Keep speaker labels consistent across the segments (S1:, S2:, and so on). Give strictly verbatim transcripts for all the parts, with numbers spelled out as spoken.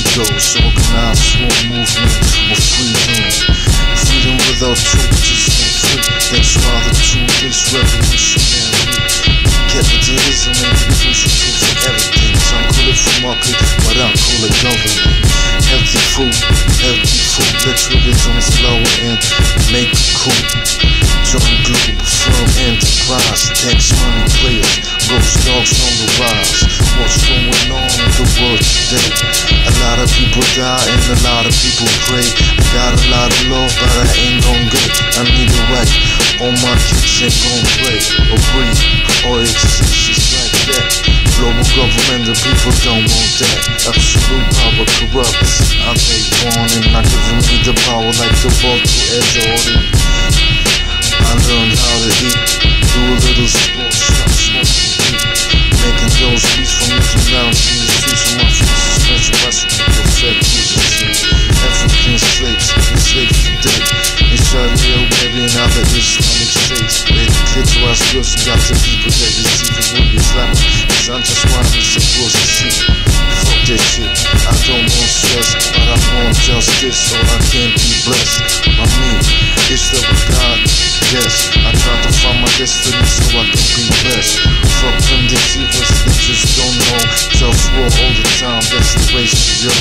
S1: ghost, organized sword movement of freedom. Freedom without truth is not free. That's why the truth is revolutionary. Capitalism ain't the crucial tool for everything. Some call it free market, but I call it government. Healthy food, healthy food. Let religions lower and make it cool. Join Globalfirm enterprise. Tax money players, GhostDogz on the rise. What's going on in the world today? A lot of people die and a lot of people pray. I got a lot of love, but I ain't gon' get. I need a right. All my kids ain't gon' play or breathe or exist just like that. Global government, the people don't want that. Absolute power corrupts. I take warning, not giving me the power like the ball to edge order. I learned how to eat, do a little sports, stop smoking weed. Making those beats from little lounge in the streets of my face. Special recipe, perfect music. African slaves, enslaved today. In Saudi Arabia and other Islamic states. They declare to us girls and got the people that receive it with Islamic. Cause I'm just one of the supposed to see. Fuck that shit, I don't want stress, but I want justice so I can be blessed. By me, it's the God. Yes, I try to find my destiny so I can be blessed. Fuck them deceivers, they just don't know. JustWar all the time, that's the ratio.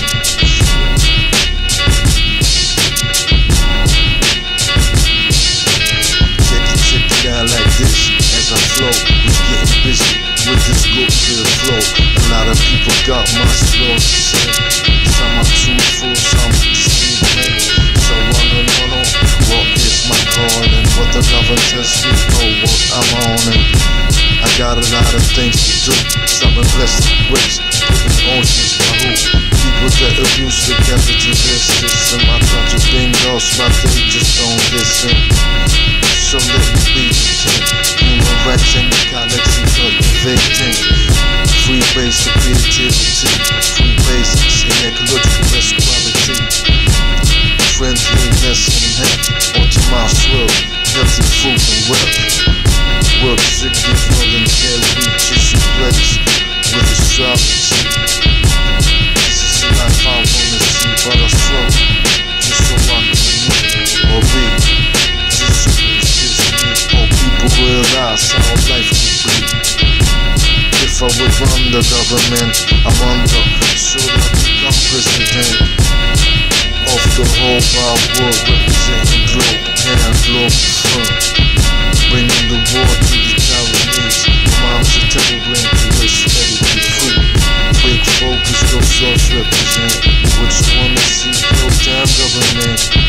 S1: Check it, check it out like this. As I flow, we're getting busy with this good feel flow. A lot of people got my slow to say. Some are truthful, some deceive me. So wanna know what is my calling? What the government tells me, know what I'm on it. I got a lot of things to do. Some are blessed with grace, living oceans by who? People that abuse the capitalist system. I try to bring those, but they just don't listen. So let me be the king. Human rights and ecology cultivating. Free base of creativity. Free basics in ecological best quality. Friendliness and health, optimized world, healthy food and wealth. Work strictly voluntary, tissue place with astrology. This is the life I wanna see, but I struggle just so I can live or be. Just so it's just me, or people realize how life would be. If I would run the government, I wonder, should I become president? Of the whole wide world, representing globe and Globalfirm, bringing the war to the Taiwanese. Mom's a terrible intuition, let it be free. Big focus, those souls represent. What you wanna see, no time government.